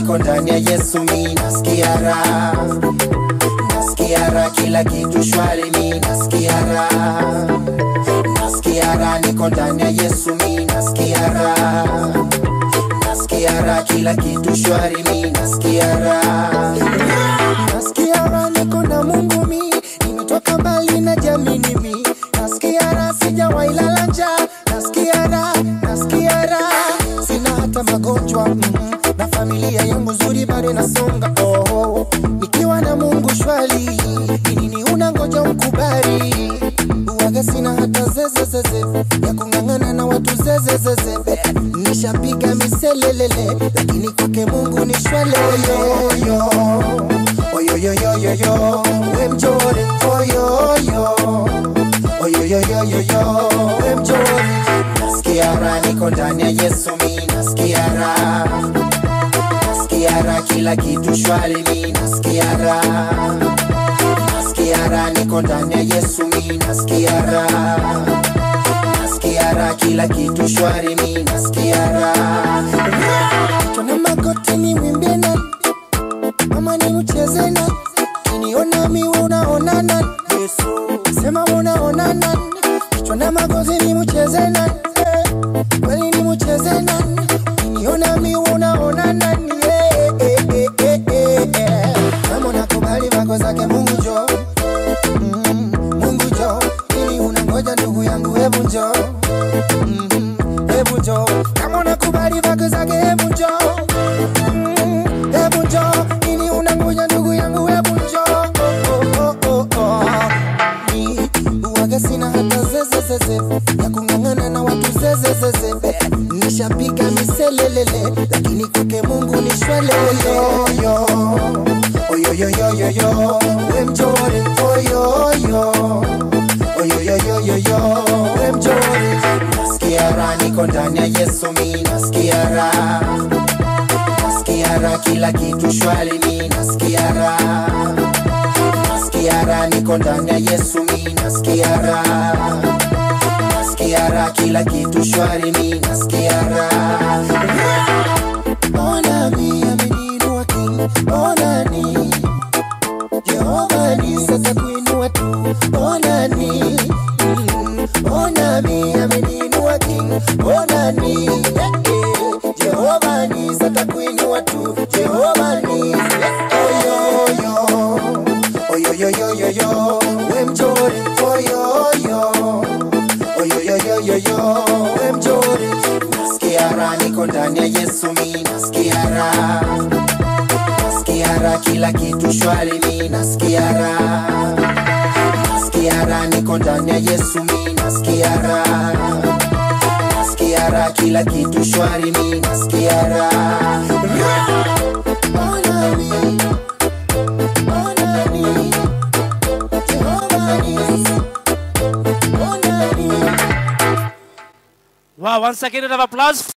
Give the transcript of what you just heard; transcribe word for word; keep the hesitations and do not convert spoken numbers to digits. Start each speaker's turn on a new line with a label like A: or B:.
A: niko ndani ya Yesu mimi nasikia raha. Nasikia raha kila kitu shwari mimi nasikia raha. Nasikia raha niko ndani ya Yesu mimi nasikia raha. Nasikia raha kila kitu shwari mimi nasikia raha. Nasikia raha niko na Mungu mimi, nimetoka mbali na jamii mimi. Nasikia raha sijawahi lala njaa. Nasikia raha, nasikia raha, sina hata magonjwa mm -hmm. Na familia yangu nzuri bado nasonga oh. Nikiwa na Mungu shwari, nini unangoja ukubali? Uwaga sina hata zeze zeze ya kungangana na watu zeze zeze. Nishapiga miselelele, lakini kwake Mungu ni shwale yo yo. Oyo yo yo yo yo, we mjore oyo yo. Oyo yo yo yo yo, we mjore. Nasikia raha niko ndani ya Yesu mimi nasikia raha. Nasikia raha kila kitu shwari mimi nasikia raha. Nasikia raha niko ndani ya Yesu mimi nasikia raha. Nasikia raha kila kitu shwari mimi nasikia raha. Tuna magoti ni mwimbie na mama ni mcheze na kiniona mimi unaona na Yesu sema unaona na tuna magoti ni mcheze na kweli ni mcheze na kiniona mimi unaona na kama unakubali wako zake Mungu jo mm, Mungu jo ili unangoja ndugu yangu hebu njoo mm, hebu njoo kama unakubali wako zake hebu njoo mm, hebu njoo ili unangoja ndugu yangu hebu njoo oh, oh, oh, oh, oh. Ni uwaga sina hata zeze zeze ya kungangana na watu zeze zeze. Nishapiga miselelele, lakini kwake Mungu ni shwale yo yo. Oyo yo yo yo yo, we mjore oyo yo. Oyo yo yo yo yo, we mjore. Nasikia raha niko ndani ya Yesu mimi nasikia raha. Nasikia raha kila kitu shwari mimi nasikia raha. Nasikia raha niko ndani ya Yesu mimi nasikia raha. Nasikia raha kila kitu shwari mimi nasikia raha. Ona mimi ameniinua king, ona ni Jehova ni sasa kuinua tu, ona ni mm, ona mimi ameniinua king, ona ni yeah, yeah. Jehova ni sasa kuinua tu, Jehova ni yeah, oyo yo. Oyo yo yo yo yo, we mjore oyo yo. Oyo yo yo yo yo, we mjore. Nasikia raha niko ndani ya Yesu mimi nasikia raha. Nasikia raha kila kitu shwari mimi nasikia raha. Nasikia raha niko ndani ya Yesu mimi nasikia raha. Nasikia raha kila kitu shwari mimi nasikia raha. Ona mimi, ona mimi, Jehova ni ona mimi.
B: Wow, once again, round of applause.